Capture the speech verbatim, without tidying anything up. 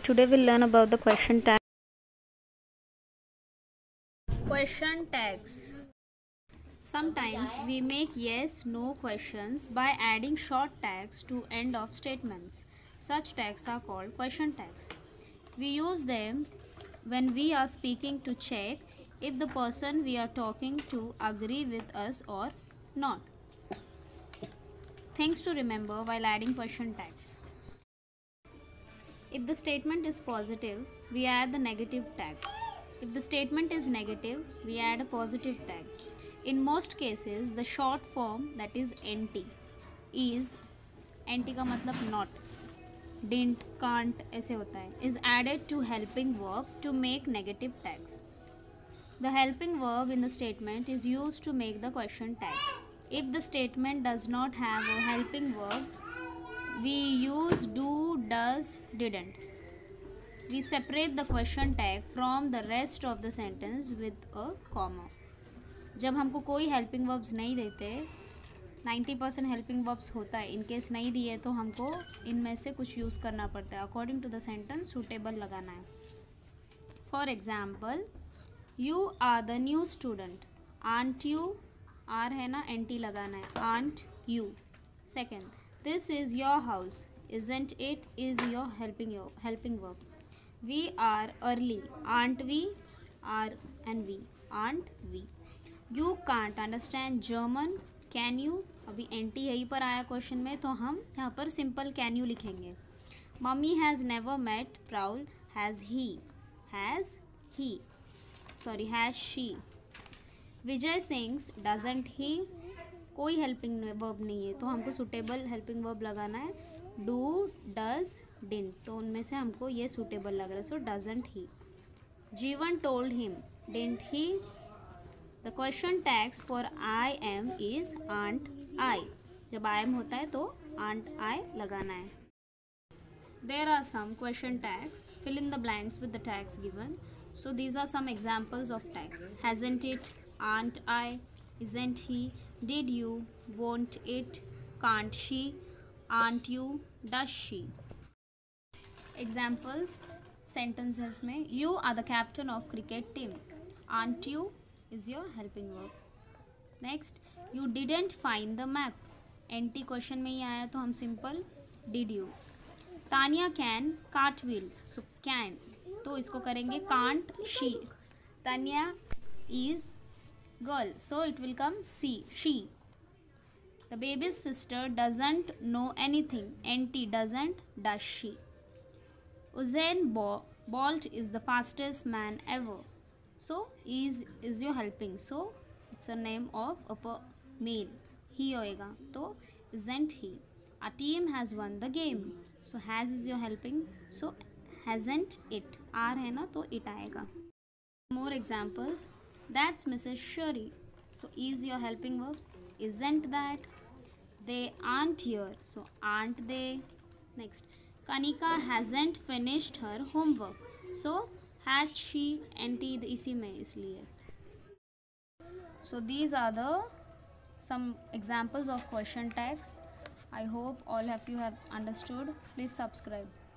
Today we'll learn about the question tag. Question tags. Sometimes we make yes no questions by adding short tags to end of statements. Such tags are called question tags. We use them when we are speaking to check if the person we are talking to agree with us or not. Things to remember while adding question tags. If the statement is positive, we add the negative tag. If the statement is negative, we add a positive tag. In most cases, the short form, that is N T, is N T का मतलब not, didn't, can't ऐसे होता है, is added to helping verb to make negative tags. The helping verb in the statement is used to make the question tag. If the statement does not have a helping verb, we use do, does, didn't. We separate the question tag from the rest of the sentence with a comma. जब हमको कोई helping verbs नहीं देते, ninety percent helping verbs होता है, in case नहीं दिए तो हमको इनमें से कुछ यूज़ करना पड़ता है. According to the sentence suitable लगाना है. For example, you are the new student. Aren't you, are है ना, एन टी लगाना है. Aren't you. Second, this is your house. Isn't it is your helping helping verb. We are early. Aren't we, are and we. Aren't we. You can't understand German. Can you, अभी N T यहीं पर आया question में, तो हम यहाँ पर simple can you लिखेंगे. मम्मी हैज़ नेवर मेट प्राउल. Has he, has he, sorry has she. Vijay sings. Doesn't he. कोई हेल्पिंग वर्ब नहीं है तो हमको सूटेबल हेल्पिंग वर्ब लगाना है. डू, डज, डिंट, तो उनमें से हमको ये सूटेबल लग रहा है, सो doesn't he. Jeevan told him. Didn't he. The question tags for I am is aren't I. जब आई एम होता है तो आंट आई लगाना है. There are some question tags. Fill in the blanks with the tags given. So these are some examples of tags. Hasn't it, aren't I, isn't he, did you, won't it, can't she, aren't you, does she. Examples sentences में, you are the captain of cricket team. Aren't you is your helping verb. Next, you didn't find the map. N T question में ही आया तो हम simple did you. Tania can cartwheel. So can, तो इसको करेंगे can't she. Tania is girl, so it will come she, she. The baby's sister doesn't know anything. N T doesn't, does she. Usain Bolt is the fastest man ever. So is is your helping, so it's a name of a male. He होएगा तो isn't he. Our team has won the game, so has is your helping, so hasn't it. R है ना तो it आएगा. More examples. That's Missus Shuri, so is your helping verb. Isn't that. They aren't here, so aren't they. Next, Kanika hasn't finished her homework, so has she. N T इसी में इसलिए. So these are the some examples of question tags. I hope all have you have understood. Please subscribe.